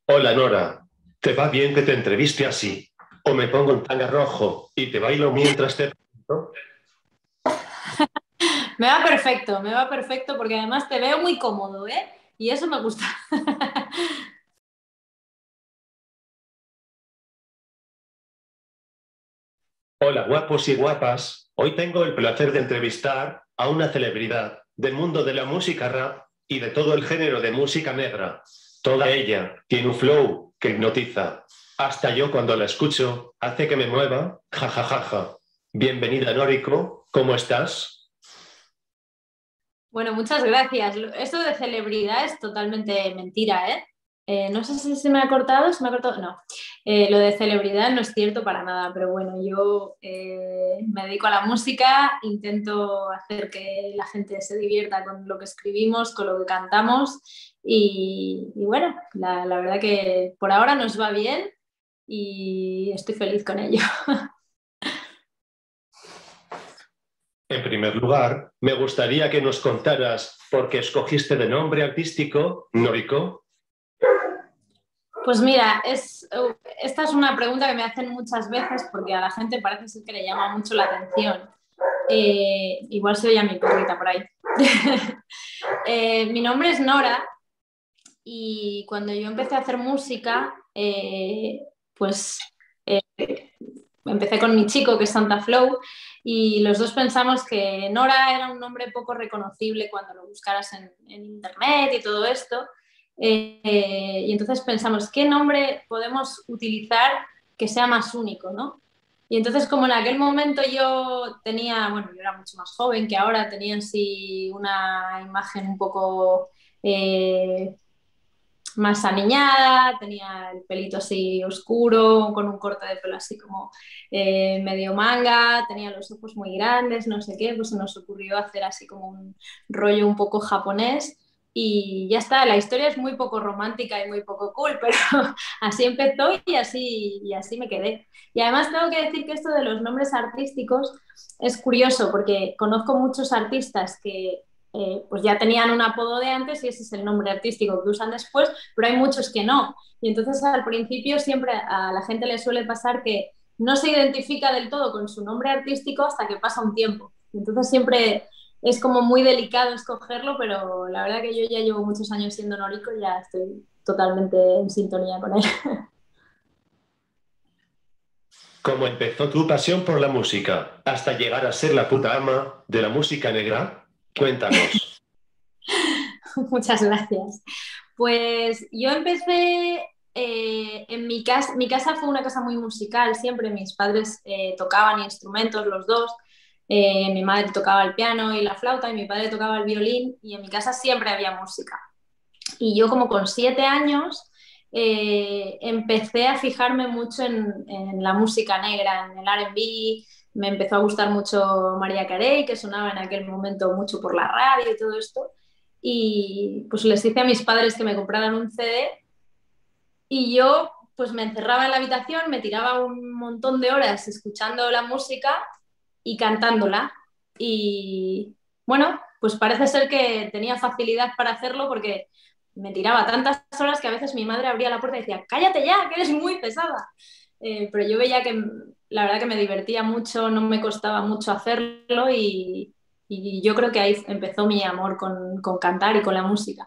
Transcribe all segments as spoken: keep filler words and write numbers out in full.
Hola Nora, ¿te va bien que te entreviste así? ¿O me pongo en tanga rojo y te bailo mientras te... ¿no? Me va perfecto, me va perfecto porque además te veo muy cómodo, ¿eh? Y eso me gusta. Hola guapos y guapas, hoy tengo el placer de entrevistar a una celebridad del mundo de la música rap y de todo el género de música negra. Toda ella tiene un flow que hipnotiza. Hasta yo cuando la escucho hace que me mueva. Ja, ja, ja, ja. Bienvenida Noriko, ¿cómo estás? Bueno, muchas gracias. Esto de celebridad es totalmente mentira, ¿eh? Eh, no sé si se me ha cortado, se me ha cortado, no. Eh, lo de celebridad no es cierto para nada, pero bueno, yo eh, me dedico a la música, intento hacer que la gente se divierta con lo que escribimos, con lo que cantamos y, y bueno, la, la verdad que por ahora nos va bien y estoy feliz con ello. En primer lugar, me gustaría que nos contaras por qué escogiste de nombre artístico Noriko. Pues mira, es, esta es una pregunta que me hacen muchas veces porque a la gente parece ser que le llama mucho la atención. Eh, igual se oye a mi perrita por ahí. eh, mi nombre es Nora y cuando yo empecé a hacer música, eh, pues eh, empecé con mi chico que es Santa Flow y los dos pensamos que Nora era un nombre poco reconocible cuando lo buscaras en, en internet y todo esto. Eh, y entonces pensamos, ¿qué nombre podemos utilizar que sea más único, ¿no? Y entonces como en aquel momento yo tenía, bueno, yo era mucho más joven que ahora, tenía así una imagen un poco eh, más aniñada, tenía el pelito así oscuro, con un corte de pelo así como eh, medio manga, tenía los ojos muy grandes, no sé qué, pues se nos ocurrió hacer así como un rollo un poco japonés y ya está, la historia es muy poco romántica y muy poco cool, pero así empezó y así, y así me quedé. Y además tengo que decir que esto de los nombres artísticos es curioso porque conozco muchos artistas que eh, pues ya tenían un apodo de antes y ese es el nombre artístico que usan después, pero hay muchos que no. Y entonces al principio siempre a la gente le suele pasar que no se identifica del todo con su nombre artístico hasta que pasa un tiempo. Entonces siempre es como muy delicado escogerlo, pero la verdad que yo ya llevo muchos años siendo Noriko y ya estoy totalmente en sintonía con él. ¿Cómo empezó tu pasión por la música hasta llegar a ser la puta ama de la música negra? Cuéntanos. Muchas gracias. Pues yo empecé eh, en mi casa, mi casa fue una casa muy musical, siempre mis padres eh, tocaban instrumentos los dos, eh, mi madre tocaba el piano y la flauta y mi padre tocaba el violín y en mi casa siempre había música. Y yo como con siete años eh, empecé a fijarme mucho en, en, la música negra, en el R and B, me empezó a gustar mucho María Carey, que sonaba en aquel momento mucho por la radio y todo esto. Y pues les dije a mis padres que me compraran un C D y yo pues me encerraba en la habitación, me tiraba un montón de horas escuchando la música y cantándola. Y bueno, pues parece ser que tenía facilidad para hacerlo porque me tiraba tantas horas que a veces mi madre abría la puerta y decía, cállate ya, que eres muy pesada. Eh, pero yo veía que la verdad que me divertía mucho, no me costaba mucho hacerlo y, y yo creo que ahí empezó mi amor con, con cantar y con la música.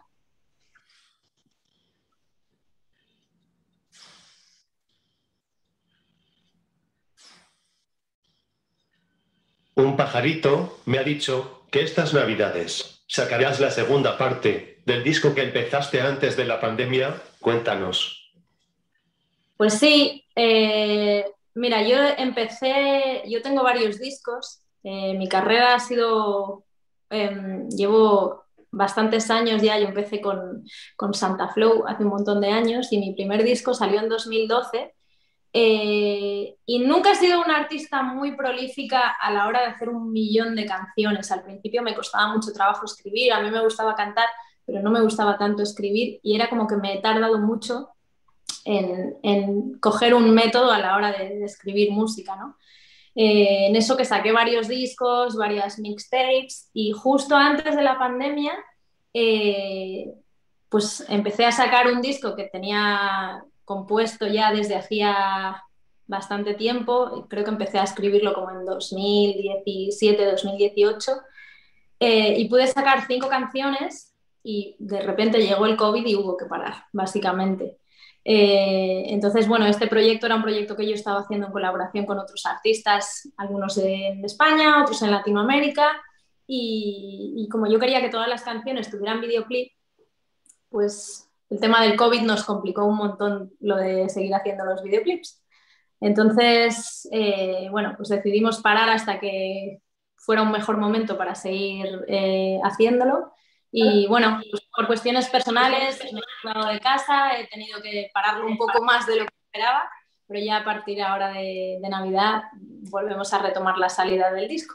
Un pajarito me ha dicho que estas navidades sacarás la segunda parte del disco que empezaste antes de la pandemia. Cuéntanos. Pues sí, eh, mira, yo empecé, yo tengo varios discos, eh, mi carrera ha sido, eh, llevo bastantes años ya, yo empecé con, con Santa Flow hace un montón de años y mi primer disco salió en dos mil doce eh, y nunca he sido una artista muy prolífica a la hora de hacer un millón de canciones. Al principio me costaba mucho trabajo escribir, a mí me gustaba cantar, pero no me gustaba tanto escribir y era como que me he tardado mucho en, en coger un método a la hora de, de escribir música, ¿no? Eh, en eso que saqué varios discos, varias mixtapes y justo antes de la pandemia eh, pues empecé a sacar un disco que tenía compuesto ya desde hacía bastante tiempo. Creo que empecé a escribirlo como en dos mil diecisiete, dos mil dieciocho, eh, y pude sacar cinco canciones y de repente llegó el COVID y hubo que parar, básicamente. Eh, entonces, bueno, este proyecto era un proyecto que yo estaba haciendo en colaboración con otros artistas, algunos de España, otros en Latinoamérica, y, y como yo quería que todas las canciones tuvieran videoclip, pues el tema del COVID nos complicó un montón lo de seguir haciendo los videoclips. Entonces, eh, bueno, pues decidimos parar hasta que fuera un mejor momento para seguir eh, haciéndolo. Y bueno, pues por cuestiones personales me he mudado de casa, he tenido que pararlo un poco más de lo que esperaba, pero ya a partir ahora de, de Navidad volvemos a retomar la salida del disco.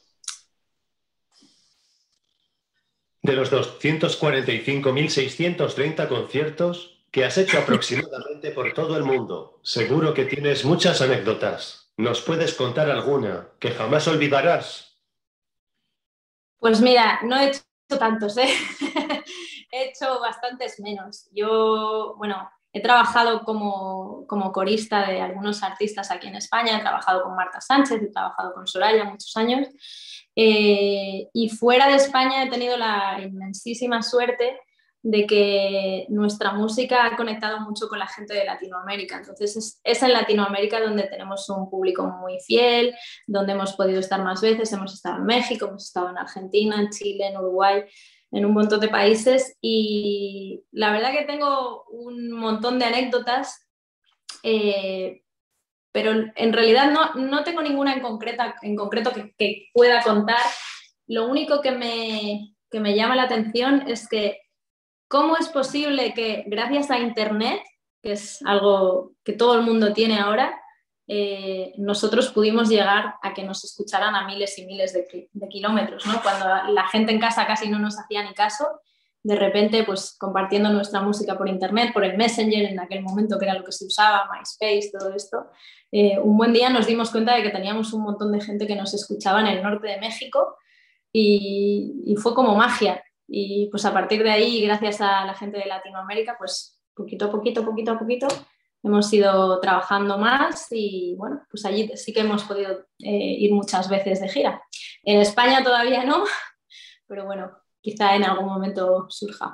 De los doscientos cuarenta y cinco mil seiscientos treinta conciertos que has hecho aproximadamente por todo el mundo, seguro que tienes muchas anécdotas. ¿Nos puedes contar alguna que jamás olvidarás? Pues mira, no he hecho tantos, ¿eh? He hecho bastantes menos. Yo, bueno, he trabajado como, como corista de algunos artistas aquí en España, he trabajado con Marta Sánchez, he trabajado con Soraya muchos años, eh, y fuera de España he tenido la inmensísima suerte de que nuestra música ha conectado mucho con la gente de Latinoamérica. Entonces es, es en Latinoamérica donde tenemos un público muy fiel, donde hemos podido estar más veces. Hemos estado en México, hemos estado en Argentina, en Chile, en Uruguay, en un montón de países, y la verdad que tengo un montón de anécdotas, eh, pero en realidad no, no tengo ninguna en, concreta, en concreto que, que pueda contar. Lo único que me, que me llama la atención es que cómo es posible que gracias a Internet, que es algo que todo el mundo tiene ahora, eh, nosotros pudimos llegar a que nos escucharan a miles y miles de, de kilómetros, ¿no? Cuando la gente en casa casi no nos hacía ni caso, de repente, pues compartiendo nuestra música por Internet, por el Messenger, en aquel momento que era lo que se usaba, MySpace, todo esto, eh, un buen día nos dimos cuenta de que teníamos un montón de gente que nos escuchaba en el norte de México, y, y fue como magia. Y pues a partir de ahí, gracias a la gente de Latinoamérica, pues poquito a poquito, poquito a poquito, hemos ido trabajando más, y bueno, pues allí sí que hemos podido eh, ir muchas veces de gira. En España todavía no, pero bueno, quizá en algún momento surja.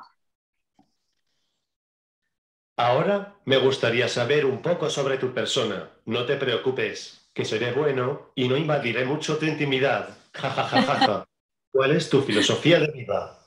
Ahora me gustaría saber un poco sobre tu persona. No te preocupes, que seré bueno y no invadiré mucho tu intimidad. Ja, ja, ja, ja, ja. ¿Cuál es tu filosofía de vida?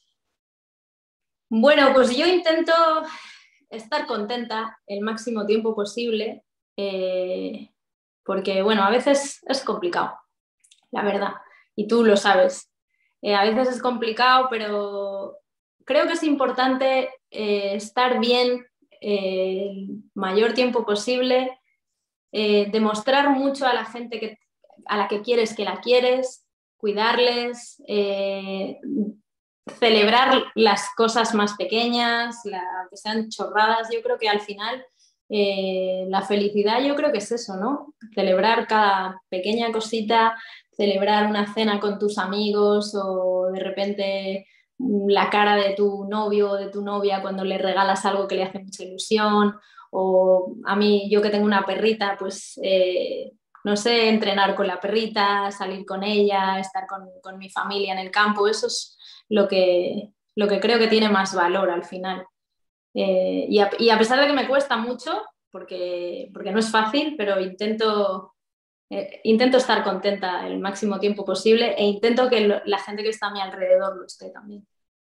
Bueno, pues yo intento estar contenta el máximo tiempo posible, eh, porque bueno, a veces es complicado, la verdad, y tú lo sabes. Eh, a veces es complicado, pero creo que es importante eh, estar bien eh, el mayor tiempo posible, eh, demostrar mucho a la gente que, a la que quieres que la quieres, cuidarles, eh, celebrar las cosas más pequeñas, la, que sean chorradas. Yo creo que al final eh, la felicidad, yo creo que es eso, ¿no? Celebrar cada pequeña cosita, celebrar una cena con tus amigos, o de repente la cara de tu novio o de tu novia cuando le regalas algo que le hace mucha ilusión, o a mí, yo que tengo una perrita, pues eh, no sé, entrenar con la perrita, salir con ella, estar con, con mi familia en el campo. Eso es lo que, lo que creo que tiene más valor al final. Eh, y, a, y a pesar de que me cuesta mucho, porque, porque no es fácil, pero intento, eh, intento estar contenta el máximo tiempo posible, e intento que lo, la gente que está a mi alrededor lo esté también.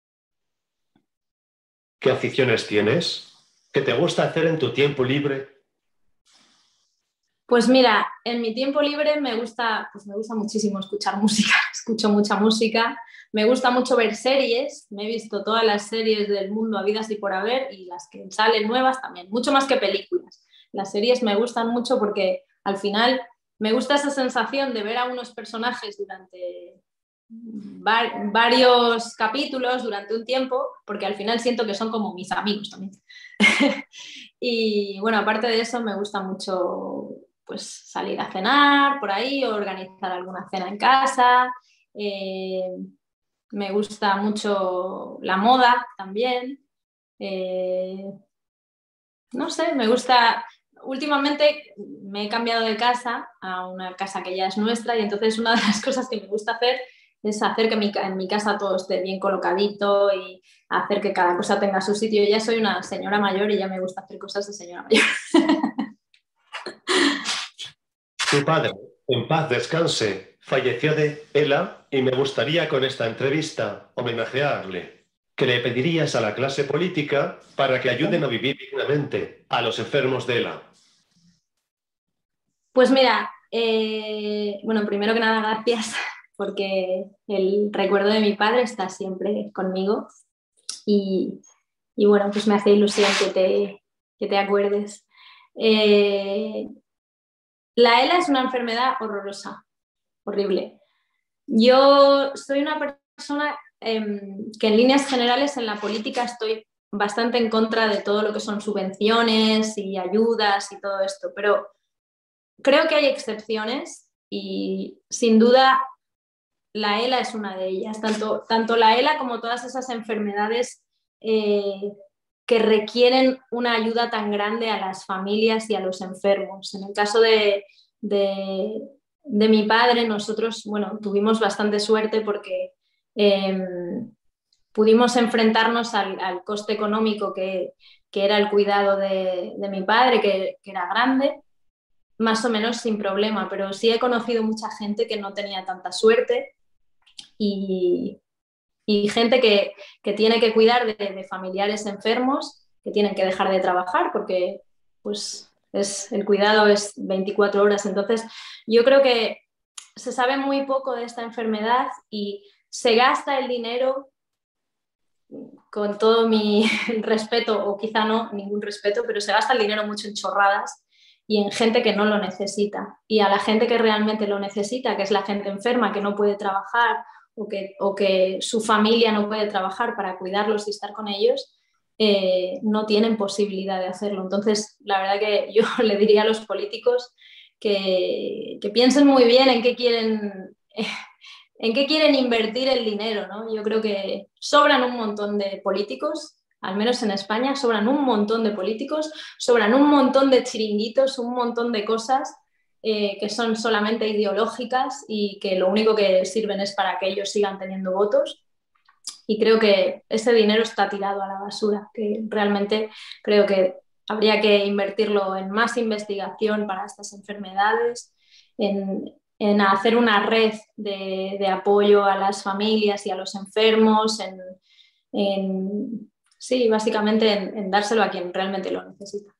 ¿Qué aficiones tienes? ¿Qué te gusta hacer en tu tiempo libre? Pues mira, en mi tiempo libre me gusta, pues me gusta muchísimo escuchar música, escucho mucha música, me gusta mucho ver series, me he visto todas las series del mundo habidas y por haber, y las que salen nuevas también, mucho más que películas. Las series me gustan mucho porque al final me gusta esa sensación de ver a unos personajes durante var- varios capítulos, durante un tiempo, porque al final siento que son como mis amigos también. Y bueno, aparte de eso me gusta mucho pues salir a cenar por ahí, o organizar alguna cena en casa. Eh, me gusta mucho la moda también. Eh, no sé, me gusta... Últimamente me he cambiado de casa a una casa que ya es nuestra y entonces una de las cosas que me gusta hacer es hacer que mi, en mi casa todo esté bien colocadito y hacer que cada cosa tenga su sitio. Ya soy una señora mayor y ya me gusta hacer cosas de señora mayor. Tu padre, en paz descanse, falleció de ELA y me gustaría con esta entrevista homenajearle. ¿Qué le pedirías a la clase política para que ayuden a vivir dignamente a los enfermos de ELA? Pues mira, eh, bueno, primero que nada, gracias, porque el recuerdo de mi padre está siempre conmigo y, y bueno, pues me hace ilusión que te, que te acuerdes. Eh, la ELA es una enfermedad horrorosa, horrible. Yo soy una persona eh, que en líneas generales en la política estoy bastante en contra de todo lo que son subvenciones y ayudas y todo esto, pero creo que hay excepciones y sin duda la ELA es una de ellas, tanto, tanto la ELA como todas esas enfermedades eh, que requieren una ayuda tan grande a las familias y a los enfermos. En el caso de, de, de mi padre, nosotros, bueno, tuvimos bastante suerte porque eh, pudimos enfrentarnos al, al coste económico que, que era el cuidado de, de mi padre, que, que era grande, más o menos sin problema, pero sí he conocido mucha gente que no tenía tanta suerte y, y gente que, que tiene que cuidar de, de familiares enfermos, que tienen que dejar de trabajar porque pues, es, el cuidado es veinticuatro horas. Entonces, yo creo que se sabe muy poco de esta enfermedad y se gasta el dinero, con todo mi respeto, o quizá no, ningún respeto, pero se gasta el dinero mucho en chorradas y en gente que no lo necesita. Y a la gente que realmente lo necesita, que es la gente enferma, que no puede trabajar o que, o que su familia no puede trabajar para cuidarlos y estar con ellos, eh, no tienen posibilidad de hacerlo. Entonces, la verdad que yo le diría a los políticos que, que piensen muy bien en qué quieren... Eh, ¿En qué quieren invertir el dinero, ¿no? Yo creo que sobran un montón de políticos, al menos en España, sobran un montón de políticos, sobran un montón de chiringuitos, un montón de cosas eh, que son solamente ideológicas y que lo único que sirven es para que ellos sigan teniendo votos. Y creo que ese dinero está tirado a la basura, que realmente creo que habría que invertirlo en más investigación para estas enfermedades, en en hacer una red de, de apoyo a las familias y a los enfermos, en, en sí, básicamente en, en dárselo a quien realmente lo necesita.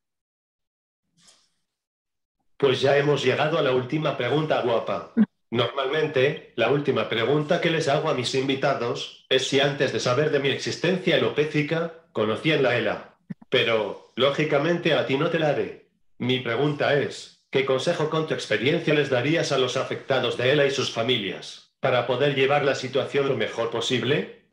Pues ya hemos llegado a la última pregunta, guapa. Normalmente, la última pregunta que les hago a mis invitados es si antes de saber de mi existencia alopécica conocían la ELA. Pero, lógicamente, a ti no te la haré. Mi pregunta es, ¿qué consejo con tu experiencia les darías a los afectados de ELA y sus familias para poder llevar la situación lo mejor posible?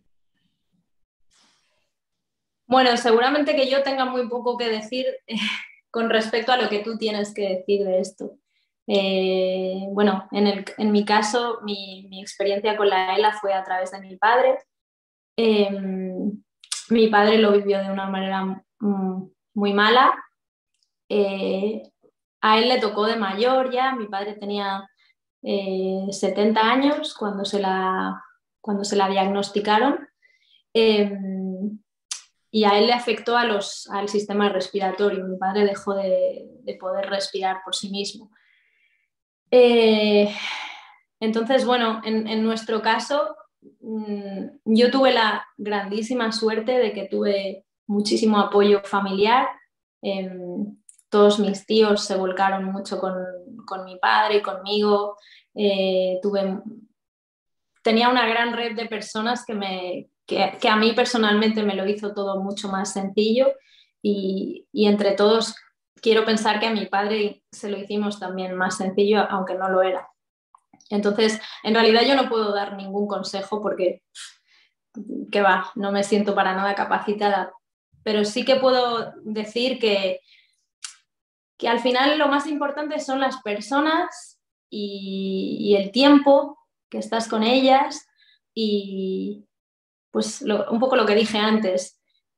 Bueno, seguramente que yo tenga muy poco que decir eh, con respecto a lo que tú tienes que decir de esto. Eh, bueno, en, el, en mi caso, mi, mi, experiencia con la ELA fue a través de mi padre. Eh, mi padre lo vivió de una manera mm, muy mala. Eh, a él le tocó de mayor ya, mi padre tenía eh, setenta años cuando se la, cuando se la diagnosticaron. Eh, y a él le afectó a los, al sistema respiratorio. Mi padre dejó de, de poder respirar por sí mismo. Eh, entonces, bueno, en, en nuestro caso, mmm, yo tuve la grandísima suerte de que tuve muchísimo apoyo familiar. Eh, todos mis tíos se volcaron mucho con, con mi padre y conmigo. Eh, tuve, tenía una gran red de personas que, me, que, que a mí personalmente me lo hizo todo mucho más sencillo y, y entre todos quiero pensar que a mi padre se lo hicimos también más sencillo, aunque no lo era. Entonces, en realidad yo no puedo dar ningún consejo porque, que va, no me siento para nada capacitada, pero sí que puedo decir que, que al final lo más importante son las personas y, y el tiempo que estás con ellas y pues lo, un poco lo que dije antes,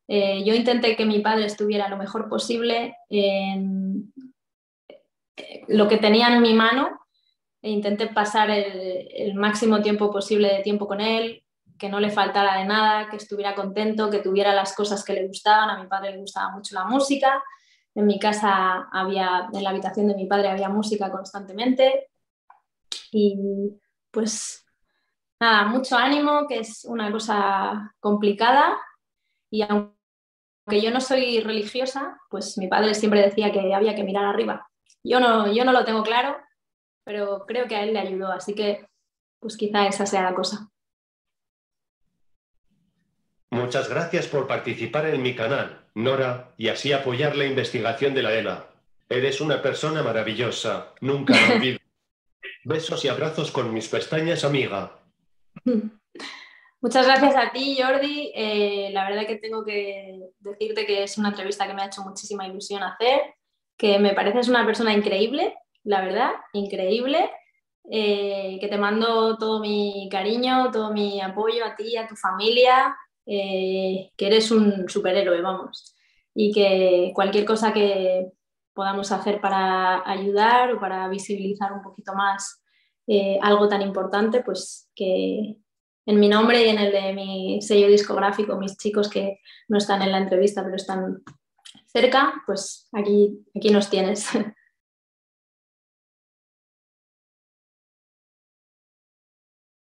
Eh, yo intenté que mi padre estuviera lo mejor posible en lo que tenía en mi mano e intenté pasar el, el máximo tiempo posible de tiempo con él, que no le faltara de nada, que estuviera contento, que tuviera las cosas que le gustaban. A mi padre le gustaba mucho la música. En mi casa había, en la habitación de mi padre había música constantemente y pues nada, mucho ánimo, que es una cosa complicada y aunque yo no soy religiosa, pues mi padre siempre decía que había que mirar arriba. Yo no, yo no lo tengo claro, pero creo que a él le ayudó, así que pues quizá esa sea la cosa. Muchas gracias por participar en mi canal, Nora, y así apoyar la investigación de la E L A. Eres una persona maravillosa, nunca lo olvido. Besos y abrazos con mis pestañas, amiga. Muchas gracias a ti, Jordi. Eh, la verdad que tengo que decirte que es una entrevista que me ha hecho muchísima ilusión hacer, que me pareces una persona increíble, la verdad, increíble, eh, que te mando todo mi cariño, todo mi apoyo a ti, a tu familia, eh, que eres un superhéroe, vamos, y que cualquier cosa que podamos hacer para ayudar o para visibilizar un poquito más eh, algo tan importante, pues que en mi nombre y en el de mi sello discográfico, mis chicos que no están en la entrevista pero están cerca, pues aquí, aquí nos tienes.